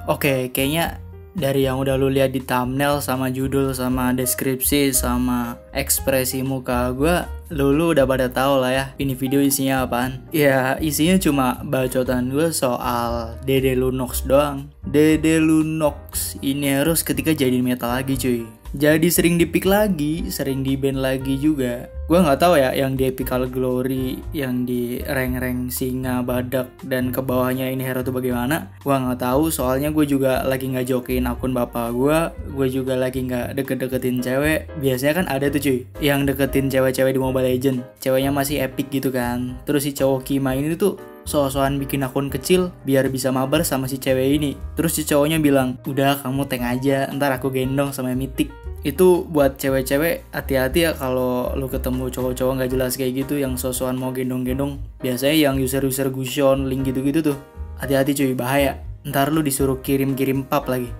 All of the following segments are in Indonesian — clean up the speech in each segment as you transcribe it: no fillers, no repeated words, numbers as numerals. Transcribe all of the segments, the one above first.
Oke, kayaknya dari yang udah lu lihat di thumbnail sama judul sama deskripsi sama ekspresi muka gue, lu udah pada tahu lah ya ini video isinya apaan. Ya isinya cuma bacotan gue soal Dede Lunox doang. Dede Lunox ini harus ketika jadi meta lagi cuy. Jadi sering di pick lagi, sering di ban lagi juga. Gue nggak tahu ya yang di Epical Glory, yang di rank-rank singa, badak dan ke bawahnya ini hero tuh bagaimana. Gue nggak tahu, soalnya gue juga lagi nggak jokin akun bapak gue juga lagi nggak deket-deketin cewek. Biasanya kan ada tuh cuy, yang deketin cewek-cewek di Mobile Legends, ceweknya masih epic gitu kan. Terus si cowok Kima ini tuh so-soan bikin akun kecil biar bisa mabar sama si cewek ini. Terus si cowoknya bilang, udah kamu tank aja, ntar aku gendong sama Mythic. Itu buat cewek-cewek, hati-hati ya kalau lu ketemu cowok-cowok gak jelas kayak gitu yang so-soan mau gendong-gendong. Biasanya yang user-user Gusion, link gitu-gitu tuh, hati-hati cuy, bahaya. Ntar lu disuruh kirim-kirim pap lagi.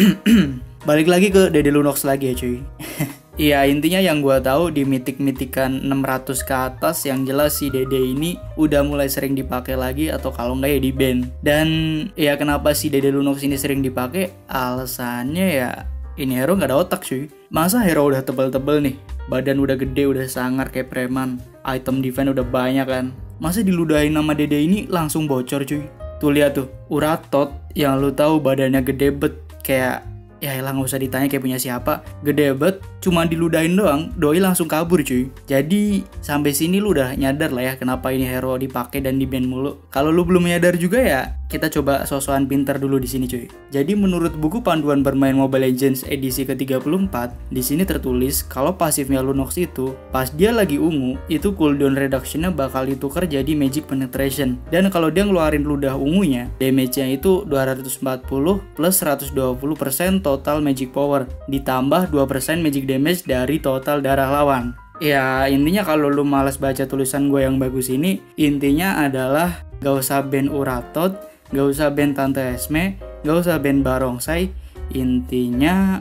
Balik lagi ke Dede Lunox lagi ya cuy. Iya, intinya yang gue tahu di mitik-mitikan 600 ke atas yang jelas si Dede ini udah mulai sering dipakai lagi, atau kalau enggak ya di ban. Dan ya kenapa si Dede Lunox ini sering dipakai? Alasannya ya ini hero nggak ada otak cuy. Masa hero udah tebel-tebel nih, badan udah gede, udah sangar kayak preman, item defense udah banyak kan, masa diludahin nama Dede ini langsung bocor cuy. Tuh lihat tuh, Uratot yang lu tahu badannya gede bet, kayak ya elah nggak usah ditanya kayak punya siapa, gede bet, cuma diludahin doang, doi langsung kabur cuy. Jadi sampai sini lu udah nyadar lah ya kenapa ini hero dipakai dan di ban mulu. Kalau lu belum nyadar juga ya kita coba sosokan pintar dulu di sini cuy. Jadi menurut buku panduan bermain Mobile Legends edisi ke-34, di sini tertulis kalau pasifnya Lunox itu pas dia lagi ungu, itu cooldown reduction-nya bakal ditukar jadi magic penetration. Dan kalau dia ngeluarin ludah ungunya, damage-nya itu 240 plus 120% total magic power, ditambah 2% magic damage dari total darah lawan. Ya intinya kalau lu malas baca tulisan gue yang bagus ini, intinya adalah gak usah ban Uratot, gak usah ban Tante Esme, gak usah ban Barongsai. Intinya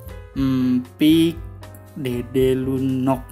pick Dede Lunox.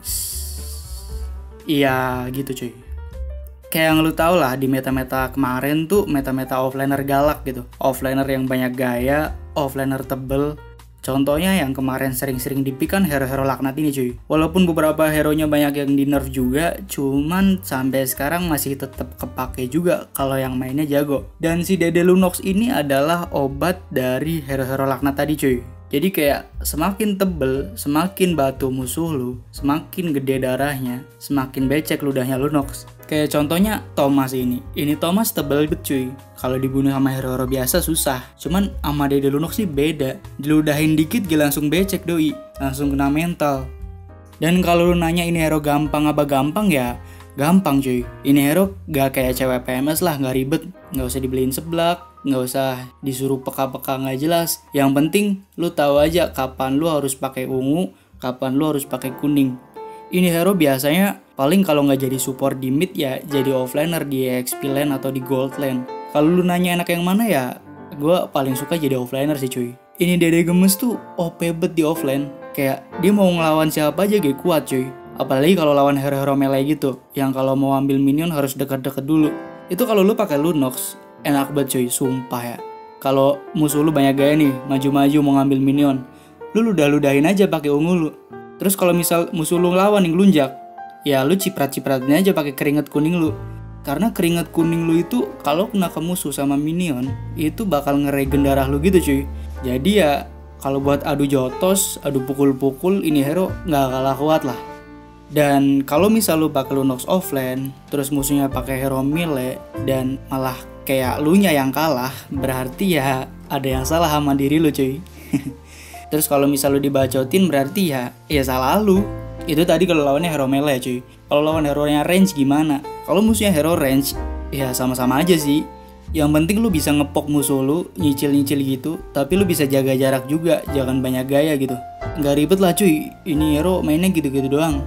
Iya gitu cuy. Kayak yang lu tau lah di meta-meta kemarin tuh, meta-meta offlaner galak gitu, offlaner yang banyak gaya, offlaner tebel. Contohnya yang kemarin sering-sering di-pick kan hero-hero laknat ini cuy. Walaupun beberapa hero-nya banyak yang di-nerf juga, cuman sampai sekarang masih tetap kepake juga kalau yang mainnya jago. Dan si Dede Lunox ini adalah obat dari hero-hero laknat tadi cuy. Jadi kayak semakin tebel, semakin batu musuh lu, semakin gede darahnya, semakin becek ludahnya Lunox. Kayak contohnya Thomas ini. Ini Thomas tebel bet cuy. Kalau dibunuh sama hero-hero biasa susah. Cuman sama Dede Lunox sih beda. Diludahin dikit gak langsung becek doi. Langsung kena mental. Dan kalau lu nanya ini hero gampang apa gampang ya, gampang cuy. Ini hero gak kayak cewek PMS lah, gak ribet. Gak usah dibeliin seblak, gak usah disuruh peka-peka gak jelas. Yang penting lu tahu aja kapan lu harus pakai ungu, kapan lu harus pakai kuning. Ini hero biasanya paling kalau nggak jadi support di mid ya jadi offlaner di XP lane atau di gold lane. Kalau lu nanya enak yang mana ya, gue paling suka jadi offlaner sih cuy. Ini Dede Gemes tuh OP bet di offlane. Kayak dia mau ngelawan siapa aja gak kuat cuy. Apalagi kalau lawan hero-hero melee gitu, yang kalau mau ambil minion harus deket-deket dulu. Itu kalau lu pakai Lunox enak banget cuy, sumpah ya. Kalau musuh lu banyak gaya nih, maju-maju mau ngambil minion, lu ludahin aja pakai ungu lu. Terus kalau misal musuh lu ngelawan yang lunjak, ya lu ciprat-cipratin aja pakai keringet kuning lu. Karena keringet kuning lu itu kalau kena ke musuh sama minion, itu bakal ngeregen darah lu gitu cuy. Jadi ya kalau buat adu jotos, adu pukul-pukul, ini hero nggak kalah kuat lah. Dan kalau misal lu pakai Lunox offlane, terus musuhnya pakai hero melee dan malah kayak lu nya yang kalah, berarti ya ada yang salah sama diri lu cuy. Terus kalau misal lu dibacotin berarti ya salah lu. Itu tadi kalau lawannya hero melee cuy. Kalau lawan hero-nya range gimana? Kalau musuhnya hero range, ya sama-sama aja sih. Yang penting lu bisa ngepok musuh lu, nyicil-nyicil gitu, tapi lu bisa jaga jarak juga, jangan banyak gaya gitu. Nggak ribet lah cuy, ini hero mainnya gitu-gitu doang.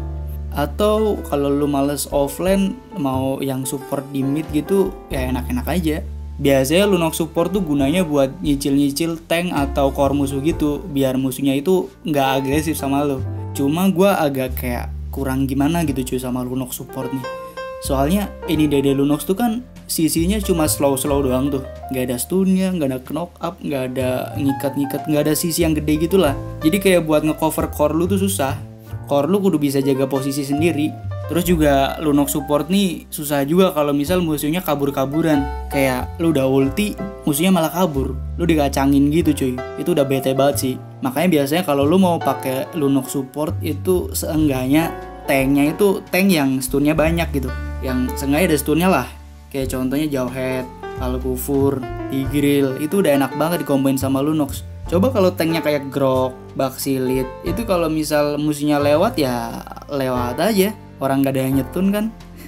Atau kalau lu males offlane, mau yang support di mid gitu, ya enak-enak aja. Biasanya Lunox support tuh gunanya buat nyicil-nyicil tank atau core musuh gitu, biar musuhnya itu nggak agresif sama lo. Cuma gue agak kayak kurang gimana gitu cuy sama Lunox support nih. Soalnya ini Dede Lunox tuh kan sisinya cuma slow doang tuh, nggak ada stunnya, nggak ada knock up, nggak ada ngikat, nggak ada sisi yang gede gitulah. Jadi kayak buat ngecover core lu tuh susah. Core lu kudu bisa jaga posisi sendiri. Terus juga Lunox support nih susah juga kalau misal musuhnya kabur-kaburan. Kayak lu udah ulti, musuhnya malah kabur. Lu dikacangin gitu cuy. Itu udah bete banget sih. Makanya biasanya kalau lu mau pakai Lunox support itu seenggaknya tanknya itu tank yang stunnya banyak gitu. Yang seenggaknya ada stunnya lah. Kayak contohnya Jawhead, Alkufur, Tigreal. Itu udah enak banget dikomboin sama Lunox. Coba kalau tanknya kayak Grok, Baxilit, itu kalau misal musuhnya lewat ya lewat aja. Orang gak ada yang nyetun kan.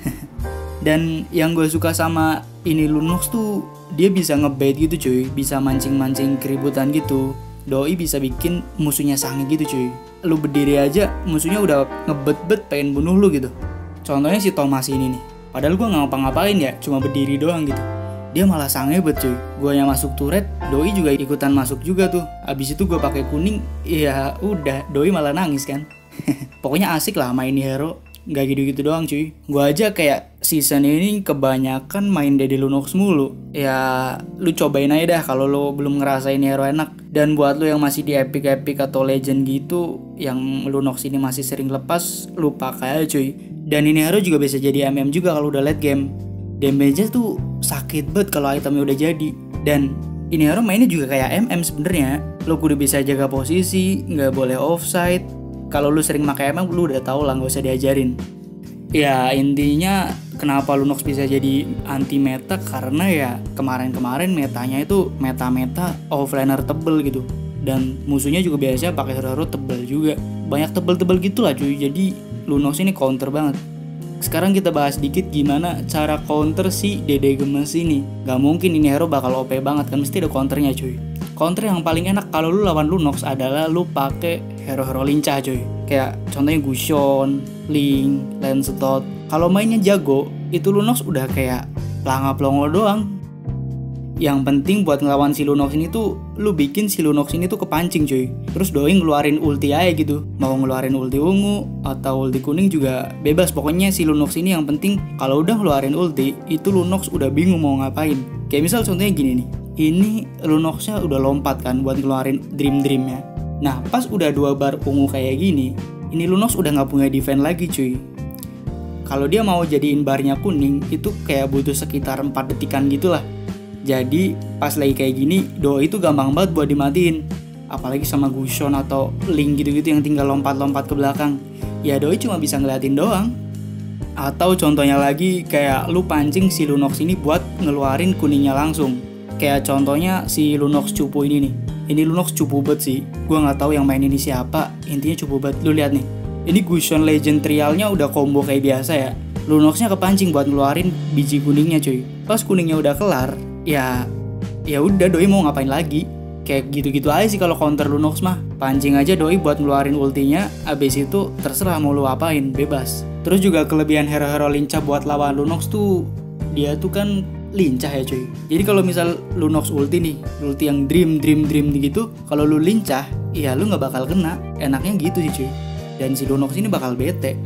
Dan yang gue suka sama ini Lunox tuh dia bisa ngebait gitu cuy. Bisa mancing-mancing keributan gitu. Doi bisa bikin musuhnya sange gitu cuy. Lu berdiri aja musuhnya udah ngebet-bet pengen bunuh lu gitu. Contohnya si Thomas ini nih. Padahal gue gak ngapa-ngapain ya, cuma berdiri doang gitu. Dia malah sange bet cuy. Gue yang masuk turret, Doi juga ikutan masuk juga tuh. Abis itu gue pakai kuning, ya udah Doi malah nangis kan. Pokoknya asik lah main hero. Gak gitu-gitu doang cuy. Gue aja kayak season ini kebanyakan main Daddy Lunox mulu. Ya lu cobain aja dah kalau lu belum ngerasain hero enak. Dan buat lu yang masih di epic atau legend gitu, yang Lunox ini masih sering lepas, lu pakai aja cuy. Dan ini hero juga bisa jadi MM juga kalau udah late game. Damage-nya tuh sakit banget kalau itemnya udah jadi. Dan ini hero mainnya juga kayak MM sebenarnya. Lu kudu bisa jaga posisi, nggak boleh offside. Kalau lu sering pakai MM lu udah tau lah, nggak usah diajarin. Ya intinya kenapa Lunox bisa jadi anti meta karena ya kemarin metanya itu meta offlaner tebel gitu. Dan musuhnya juga biasanya pakai hero tebel juga. Banyak tebel-tebel gitulah cuy. Jadi Lunox ini counter banget. Sekarang kita bahas dikit gimana cara counter si Dede Gemes ini. Gak mungkin ini hero bakal OP banget kan, mesti ada counternya cuy. Counter yang paling enak kalau lu lawan Lunox adalah lu pakai hero-hero lincah cuy. Kayak contohnya Gusion, Link, Lancelot. Kalau mainnya jago, itu Lunox udah kayak pelanga-pelongo doang. Yang penting buat ngelawan si Lunox ini tuh lu bikin si Lunox ini tuh kepancing cuy. Terus Doi ngeluarin ulti aja gitu. Mau ngeluarin ulti ungu atau ulti kuning juga bebas. Pokoknya si Lunox ini yang penting kalau udah ngeluarin ulti, itu Lunox udah bingung mau ngapain. Kayak misal contohnya gini nih. Ini Lunoxnya udah lompat kan buat ngeluarin dream-dreamnya. Nah pas udah 2 bar ungu kayak gini, ini Lunox udah gak punya defense lagi cuy. Kalau dia mau jadiin barnya kuning, itu kayak butuh sekitar 4 detikan gitu lah. Jadi pas lagi kayak gini, Doi itu gampang banget buat dimatiin. Apalagi sama Gusion atau Link gitu-gitu yang tinggal lompat-lompat ke belakang. Ya Doi cuma bisa ngeliatin doang. Atau contohnya lagi kayak lu pancing si Lunox ini buat ngeluarin kuningnya langsung. Kayak contohnya si Lunox cupu ini nih. Ini Lunox cupu banget sih. Gua nggak tahu yang main ini siapa. Intinya cupu banget. Lu lihat nih. Ini Gusion Legend Trialnya udah combo kayak biasa ya. Lunoxnya kepancing buat ngeluarin biji kuningnya cuy. Pas kuningnya udah kelar, ya udah Doi mau ngapain lagi. Kayak gitu-gitu aja sih kalau counter Lunox mah. Pancing aja Doi buat ngeluarin ultinya. Abis itu terserah mau lu apain, bebas. Terus juga kelebihan hero-hero lincah buat lawan Lunox tuh, dia tuh kan lincah ya cuy. Jadi kalau misal Lunox ulti nih, ulti yang dream gitu, kalau lu lincah, ya lu nggak bakal kena. Enaknya gitu sih cuy. Dan si Lunox ini bakal bete.